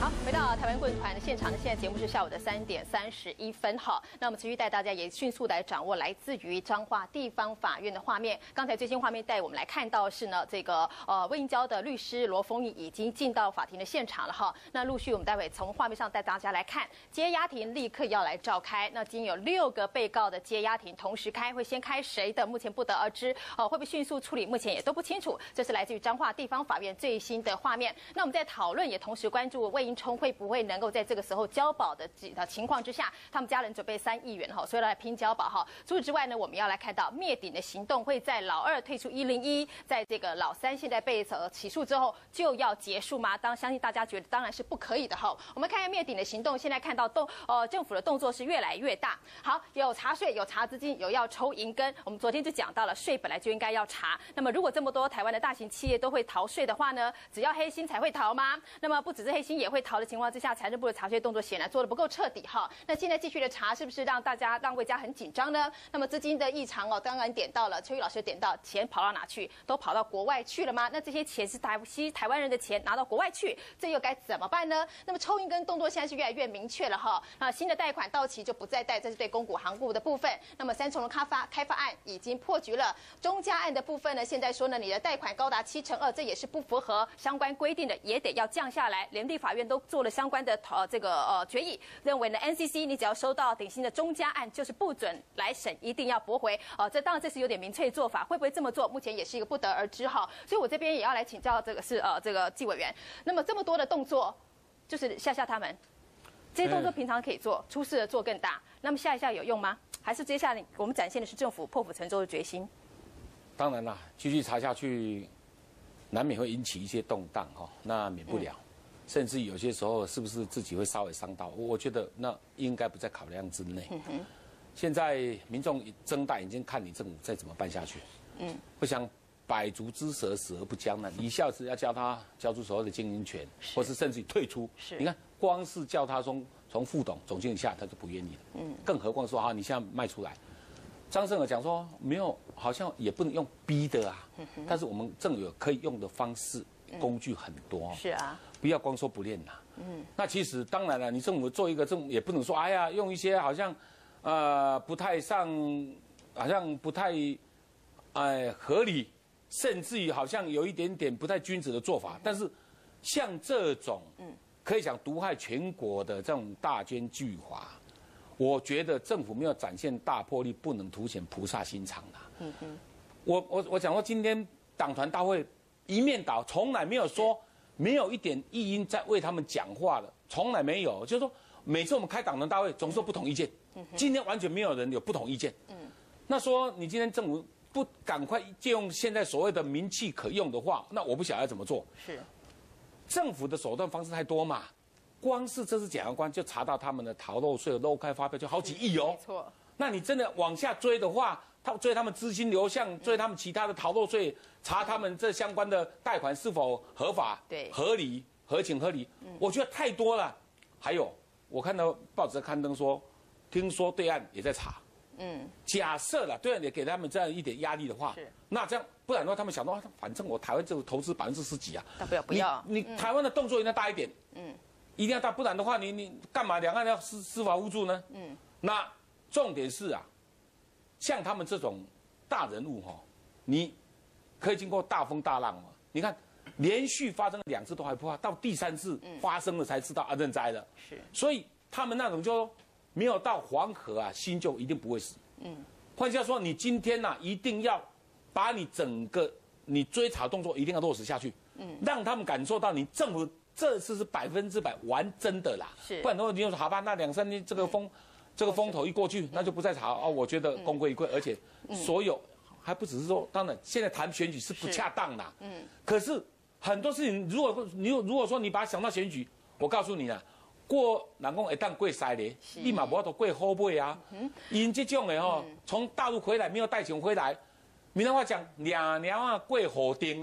好，回到台湾棍团的现场呢，现在节目是下午的3点31分。好，那我们持续带大家也迅速来掌握来自于彰化地方法院的画面。刚才最新画面带我们来看到是呢，这个魏应交的律师罗丰毅已经进到法庭的现场了哈。那陆续我们待会从画面上带大家来看，接押庭立刻要来召开。那今天有6个被告的接押庭同时开，会先开谁的目前不得而知。会不会迅速处理，目前也都不清楚。这是来自于彰化地方法院最新的画面。那我们在讨论，也同时关注魏应充会不会能够在这个时候交保的情况之下，他们家人准备3亿元哈，所以来拼交保哈。除此之外呢，我们要来看到灭顶的行动会在老2退出101，在这个老3现在被起诉之后就要结束吗？相信大家觉得当然是不可以的哈。我们看看灭顶的行动，现在看到政府的动作是越来越大。好，有查税，有查资金，有要抽银根。我们昨天就讲到了，税本来就应该要查。那么如果这么多台湾的大型企业都会逃税的话呢，只要黑心才会逃吗？那么不只是黑心也会逃的情况之下，财政部的查税动作显然做得不够彻底哈。那现在继续的查，是不是让魏家很紧张呢？那么资金的异常当然点到了，邱毅老师点到，钱跑到哪去？都跑到国外去了吗？那这些钱是台湾人的钱拿到国外去，这又该怎么办呢？那么抽银根动作现在是越来越明确了哈。那新的贷款到期就不再贷，这是对公股行库的部分。那么3重的开发案已经破局了，中嘉案的部分呢，现在说呢，你的贷款高达72%，这也是不符合相关规定的，也得要降下来。联地法院都做了相关的决议，认为呢 NCC 你只要收到顶新的中嘉案，就是不准来审，一定要驳回。这当然这是有点民粹做法，会不会这么做？目前也是一个不得而知哈。所以我这边也要来请教这个纪委员。那么这么多的动作，就是吓他们，这些动作平常可以做，出事了做更大。那么吓一下有用吗？还是接下来我们展现的是政府破釜沉舟的决心？当然啦， 继续查下去，难免会引起一些动荡哈，那免不了。甚至有些时候是不是自己会稍微伤到？我觉得那应该不在考量之内。现在民众睁大眼睛看你政府再怎么办下去。不想百足之蛇，死而不僵呢？你下次要叫他交出所有的经营权，或是甚至于退出。你看，光是叫他从副总经理下，他就不愿意了。更何况说你现在卖出来。张胜尔讲说没有，好像也不能用逼的啊。但是我们政府有可以用的方式。工具很多，是啊，不要光说不练呐。那其实当然了，你政府做一个政府也不能说，哎呀，用一些好像，不太合理，甚至于好像有一点点不太君子的做法。但是像这种，可以讲毒害全国的这种大奸巨猾，我觉得政府没有展现大魄力，不能凸显菩萨心肠啦。我讲说今天党团大会。一面倒，从来没有说没有一点异音在为他们讲话的，从来没有。就是说，每次我们开党团大会，总是有不同意见。今天完全没有人有不同意见。那说你今天政府不赶快借用现在所谓的民气可用的话，那我不晓得要怎么做。是，政府的手段方式太多嘛，光是这次检察官就查到他们的逃漏税、漏开发票就好几亿哦。没错。那你真的往下追的话，追他们资金流向，追他们其他的逃漏税，查他们这相关的贷款是否合法、合理、合情合理，我觉得太多了。还有，我看到报纸刊登说，听说对岸也在查。假设了对岸也给他们这样一点压力的话，那这样不然的话，他们想到，反正我台湾这个投资10%几啊，不要，你台湾的动作一定要大一点，一定要大，不然的话，你干嘛两岸要司法互助呢？那重点是像他们这种大人物你可以经过大风大浪嘛？你看，连续发生2次都还不怕，到第3次发生了才知道认栽了。是，所以他们那种就没有到黄河心就一定不会死。换句话说，你今天一定要把你整个你追查动作一定要落实下去，让他们感受到你政府这次是100%玩真的啦。是，不然的话你就说好吧，那2、3年这个风头一过去，那就不再查我觉得功亏一篑，而且所有还不只是说，当然现在谈选举是不恰当的，可是很多事情，如果说你把它想到选举，我告诉你啦，过人讲会当过塞咧，立马不要过后背啊。因这种的从大陆回来没有带钱回来，闽南话讲两过火丁啊，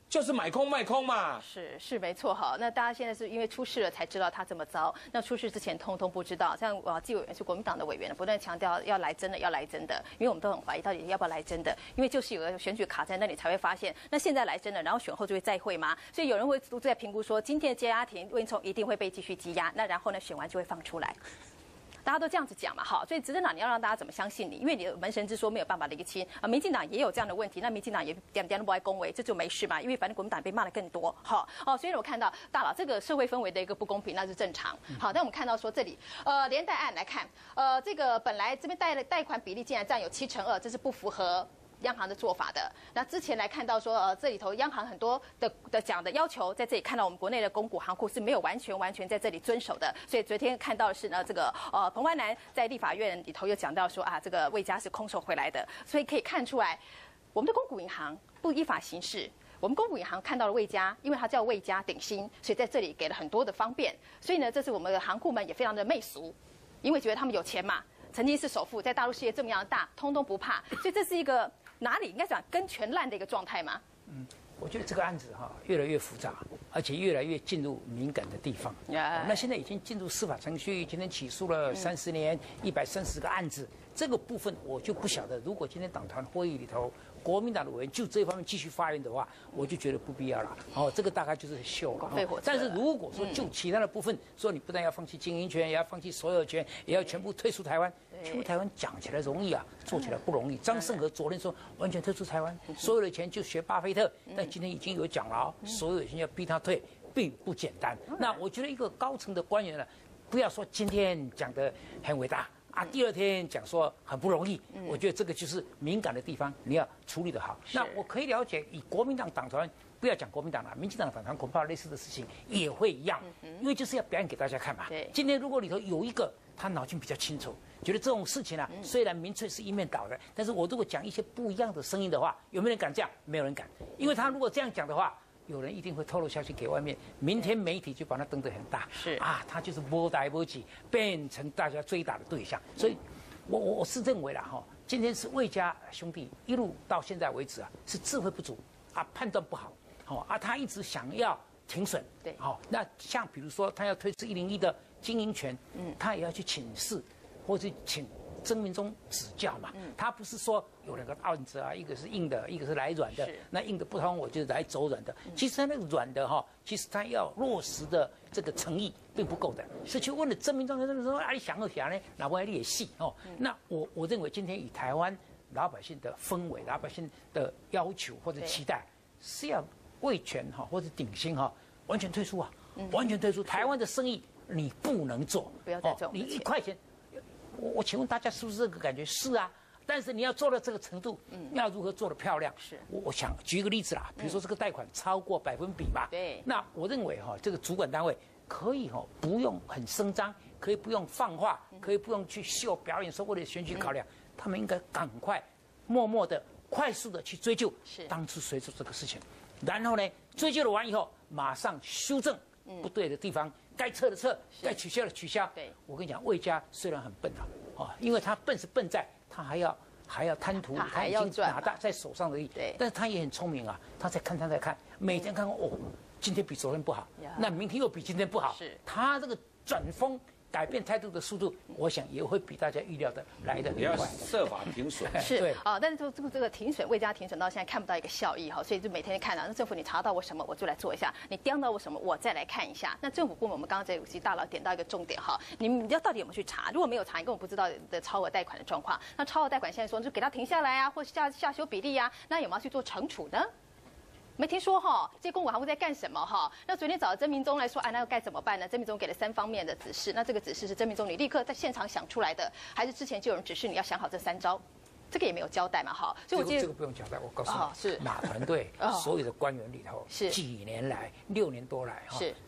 就是买空卖空嘛。 是没错哈。那大家现在是因为出事了才知道他这么糟，那出事之前通通不知道。像纪委员是国民党的委员，不断强调要来真的，要来真的，因为我们都很怀疑到底要不要来真的，因为就是有个选举卡在那里才会发现。那现在来真的，然后选后就会再会吗？所以有人会都在评估说，今天的羁押庭魏应充一定会被继续羁押，那然后呢选完就会放出来。大家都这样子讲嘛，好，所以执政党你要让大家怎么相信你？因为你的门神之说没有办法厘清啊。民进党也有这样的问题，那民进党也点都不爱恭维，这就没事嘛，因为反正国民党被骂的更多，好哦。所以我看到大佬这个社会氛围的一个不公平，那是正常。好，但我们看到说这里连带案来看，这个本来这边贷款比例竟然占有2%，这是不符合央行的做法的。那之前来看到说，这里头央行很多的讲的要求，在这里看到我们国内的公股行库是没有完全在这里遵守的。所以昨天看到的是呢，这个彭淮南在立法院里头又讲到说啊，这个魏家是空手回来的，所以可以看出来，我们的公股银行不依法行事。我们公股银行看到了魏家，因为它叫魏家鼎新，所以在这里给了很多的方便。所以呢，这是我们的行库们也非常的媚俗，因为觉得他们有钱嘛，曾经是首富，在大陆事业这么样大，通通不怕。所以这是一个哪里应该讲根全烂的一个状态吗？ 我觉得这个案子越来越复杂，而且越来越进入敏感的地方。那现在已经进入司法程序，今天起诉了30年，130个案子。这个部分我就不晓得，如果今天党团会议里头国民党的委员就这方面继续发言的话，我就觉得不必要了。这个大概就是秀了。但是如果说就其他的部分，说你不但要放弃经营权，也要放弃所有权，也要全部退出台湾。退出台湾讲起来容易啊，做起来不容易。张胜和昨天说完全退出台湾，所有的钱就学巴菲特，但今天已经有讲了所有的钱要逼他退，并不简单。那我觉得一个高层的官员呢，不要说今天讲得很伟大。第二天讲说很不容易，我觉得这个就是敏感的地方，你要处理得好。那我可以了解，以国民党党团，不要讲国民党了，民进党党团恐怕类似的事情也会一样，因为就是要表演给大家看嘛。今天如果里头有一个他脑筋比较清楚，觉得这种事情虽然民粹是一面倒的，但是我如果讲一些不一样的声音的话，有没有人敢这样？没有人敢，因为他如果这样讲的话，有人一定会透露消息给外面，明天媒体就把它登得很大。他就是波来波去，变成大家追打的对象。所以，我是认为今天是魏家兄弟一路到现在为止是智慧不足判断不好他一直想要停损。 对， 那像比如说他要推出101的经营权，他也要去请示，或者请曾明忠指教嘛。他不是说有2个案子一个是硬的，一个是来软的。那硬的不通，我就来走软的。其实他那个软的其实他要落实的这个诚意并不够的，是去问了曾明忠，他说你想不想呢？哪不你也细那我认为今天以台湾老百姓的氛围、老百姓的要求或者期待，是要魏权或者鼎新完全退出完全退出台湾的生意，你不能做， 不要再这种你1块钱。我请问大家是不是这个感觉？是啊，但是你要做到这个程度，要如何做得漂亮？我想举一个例子啦，比如说这个贷款超过100%嘛， 对， 那我认为这个主管单位可以不用很声张，可以不用放话，可以不用去秀表演，说为了选举考量，他们应该赶快、默默的、快速的去追究当初谁做这个事情，然后呢，追究了完以后，马上修正不对的地方。该撤的撤，该取消的取消。 对， 我跟你讲，魏家虽然很笨因为他笨是笨在，他还要贪图， 他已经拿在手上而已。 对， 但是他也很聪明他在看，每天看今天比昨天不好，那明天又比今天不好。他这个转风改变态度的速度，我想也会比大家预料的来得也要设法停损。 是但是这个停损，魏家停损到现在看不到一个效益所以就每天看到那政府你查到我什么我就来做一下，你刁到我什么我再来看一下。那政府部门我们刚刚在5期大佬点到一个重点你们要到底有没有去查？如果没有查，你根本不知道的超额贷款的状况。那超额贷款现在说就给他停下来或下修比例那有没有去做惩处呢？没听说这些公股行库在干什么那昨天找曾明忠来说，那该怎么办呢？曾明忠给了3方面的指示，那这个指示是曾明忠你立刻在现场想出来的，还是之前就有人指示你要想好这3招？这个也没有交代嘛所以我记得这个不用交代，我告诉你， 是马团队所有的官员里头，几年来6年多来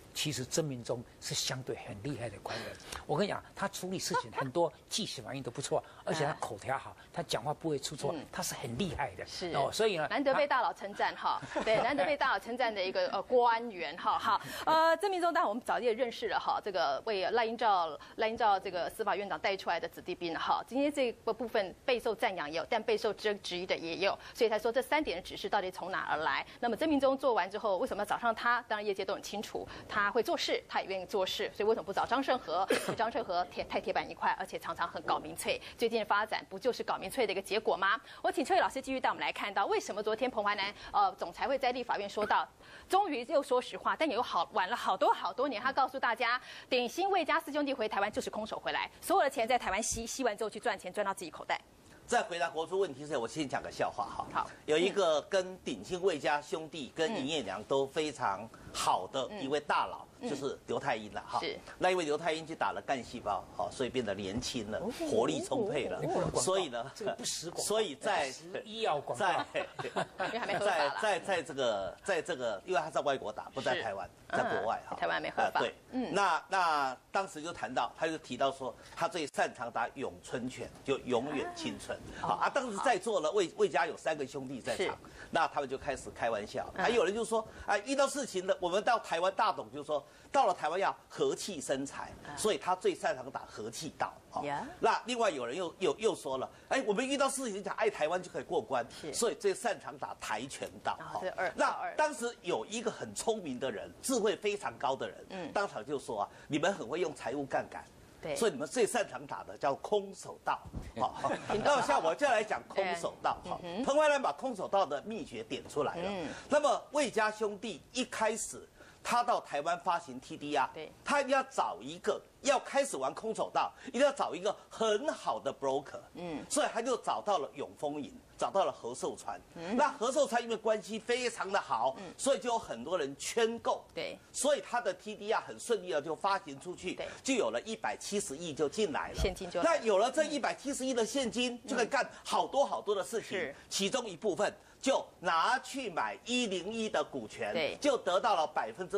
其实曾明忠是相对很厉害的官员。我跟你讲，他处理事情很多即时反应都不错，而且他口条好，他讲话不会出错，他是很厉害的。 是哦，所以呢， 难得被大佬称赞哈，对，难得被大佬称赞的一个官员哈。好，曾明忠当然我们早也认识了哈，这个为赖英照这个司法院长带出来的子弟兵哈。今天这个部分备受赞扬也有，但备受质疑的也有，所以才说这3点的指示到底从哪而来？那么曾明忠做完之后，为什么要找上他？当然业界都很清楚，他会做事，他也愿意做事，所以为什么不找张胜和？张胜和太铁板一块，而且常常很搞民粹。最近的发展不就是搞民粹的一个结果吗？我请邱毅老师继续带我们来看到，为什么昨天彭淮南总裁会在立法院说到，终于又说实话，但也有晚了好多年，他告诉大家，鼎新魏家4兄弟回台湾就是空手回来，所有的钱在台湾吸完之后去赚钱，赚到自己口袋。 在回答国书问题之前，我先讲个笑话哈。 好， 有一个跟鼎新魏家兄弟跟营业娘都非常好的一位大佬，就是刘太英了哈。 是。 那因为刘太英去打了干细胞，好，所以变得年轻了，活力充沛了。所以呢， 这个不实广告， 所以在医药广告， 因为还没合法啦。 在这个，因为他在外国打，不在台湾，在国外哈。 台湾没合法。 对，那当时就谈到，他就提到说，他最擅长打咏春拳，就永远青春。好啊，当时在座的魏家有3个兄弟在场，那他们就开始开玩笑，还有人就说啊，遇到事情了，我们到台湾，大董就说到了台湾要和气生财，所以他最擅长打和气道。那另外有人又说了，哎，我们遇到事情讲爱台湾就可以过关，所以最擅长打跆拳道。那当时有一个很聪明的人，智慧非常高的人，当场就说啊，你们很会用财务杠杆。对，所以你们最擅长打的叫空手道，好，那么像我就来讲空手道，好，彭淮南把空手道的秘诀点出来了。那么魏家兄弟一开始他到台湾发行 TDR， 他一定要找一个要开始玩空手道，一定要找一个很好的 broker，所以他就找到了永丰银，找到了何寿川。那何寿川因为关系非常的好，所以就有很多人圈购，对，所以他的 TDR 很顺利的就发行出去，就有了170亿就进来了， 现金就那有了这170亿的现金，就可以干好多的事情，其中一部分就拿去买101的股权，就得到了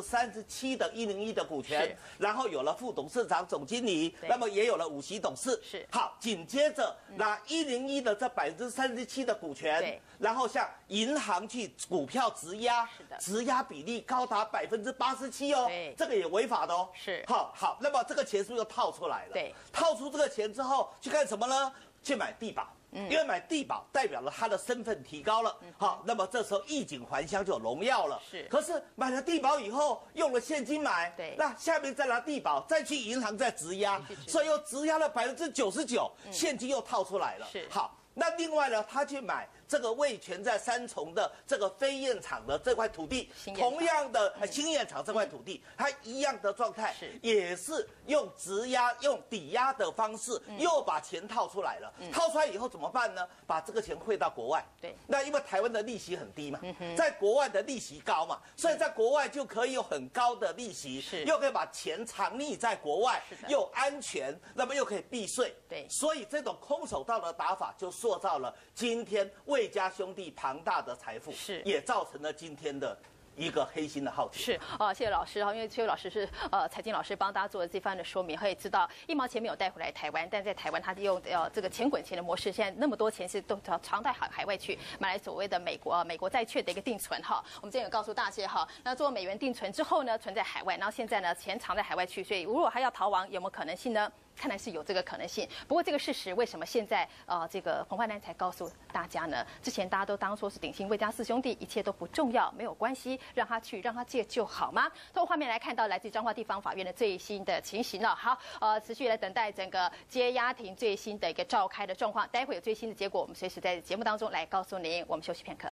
37%的101的股权，然后有了副董事长、总经理，那么也有了5席董事。是好，紧接着拿101的这37%的股权，然后向银行去股票质押，质押比例高达87%哦，这个也违法的哦。是好，那么这个钱是不是又套出来了？对，套出这个钱之后去干什么呢？去买地保。因为买地保代表了他的身份提高了，好，那么这时候衣锦还乡就有荣耀了。是，可是买了地保以后，用了现金买，对，那下面再拿地保，再去银行再质押，所以又质押了99%，现金又套出来了。是，好，那另外呢，他去买这个味全在3重的这个飞燕厂的这块土地，同样的新燕厂这块土地，它一样的状态，也是用质押、用抵押的方式，又把钱套出来了。套出来以后怎么办呢？把这个钱汇到国外。对，那因为台湾的利息很低嘛，在国外的利息高嘛，所以在国外就可以有很高的利息，又可以把钱藏匿在国外，又安全，那么又可以避税。对，所以这种空手道的打法就塑造了今天魏家兄弟庞大的财富，也造成了今天的一个黑心的浩劫。是谢谢老师哈，因为邱老师是财经老师帮大家做的这番的说明，可以知道1毛钱没有带回来台湾，但在台湾他用这个钱滚钱的模式，现在那么多钱是都藏在海外去买来所谓的美国债券的一个定存哈。我们今天有告诉大家哈，那做美元定存之后呢，存在海外，然后现在呢钱藏在海外去，所以如果他要逃亡，有没有可能性呢？看来是有这个可能性，不过这个事实为什么现在这个彭淮南才告诉大家呢？之前大家都当说是鼎新魏家4兄弟，一切都不重要，没有关系，让他去，让他借就好吗？透过画面来看到来自彰化地方法院的最新的情形了。好，持续来等待整个接押庭最新的一个召开的状况，待会有最新的结果，我们随时在节目当中来告诉您。我们休息片刻。